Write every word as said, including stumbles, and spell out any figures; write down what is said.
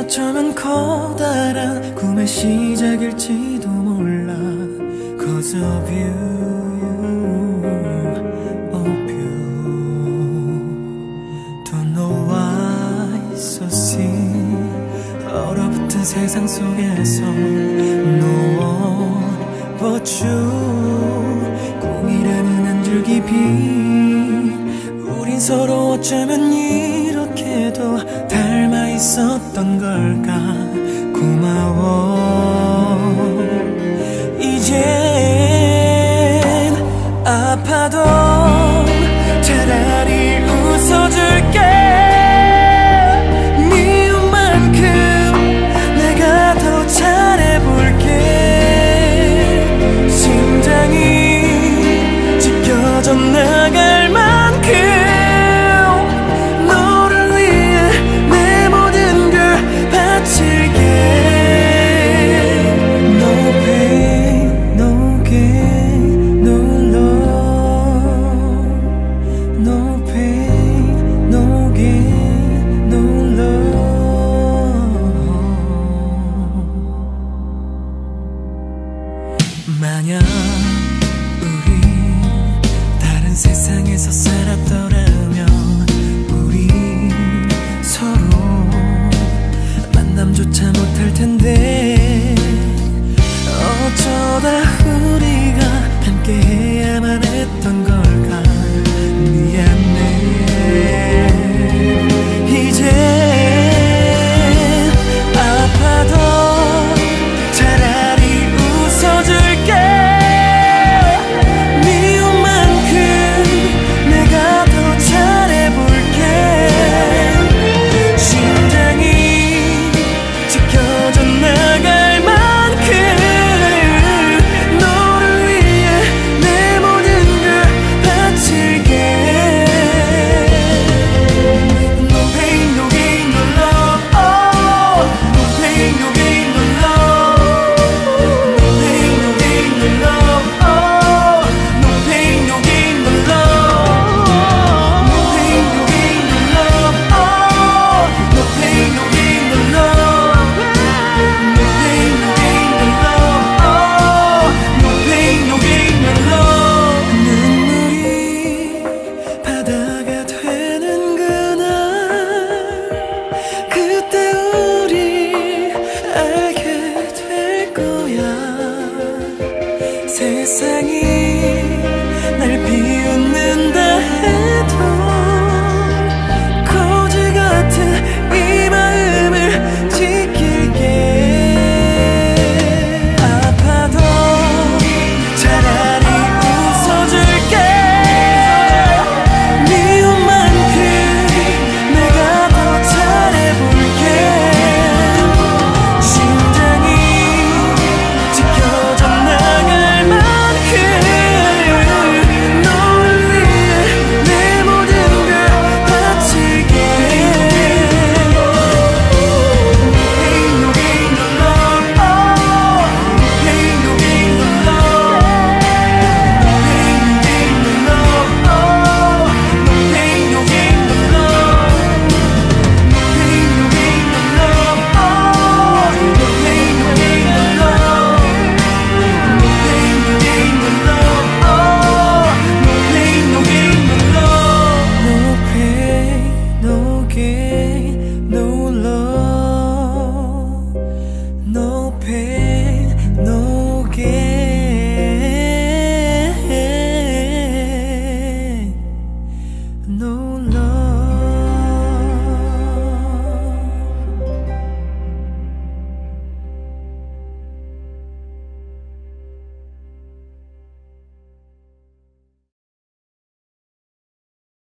어쩌면 커다란 꿈의 시작일지도 몰라. Cause of you, of you. Don't know why so sick. 얼어붙은 세상 속에서 No one but you. 꿈이라는 한 줄기 빛. 우린 서로 어쩌면 이렇게도 닮아 있었던 걸까. 고마워. 이젠 아파도 차라리 웃어줄게. 미운 만큼 내가 더 잘해볼게. 심장이 지켜져 나갈 만큼 만약 우리 다른 세상에서 살았더라면 우리 서로 만남조차 못할 텐데. 어쩌다 우리가 함께해야만 했던 걸까. 미안해. 이제 아파도 세상이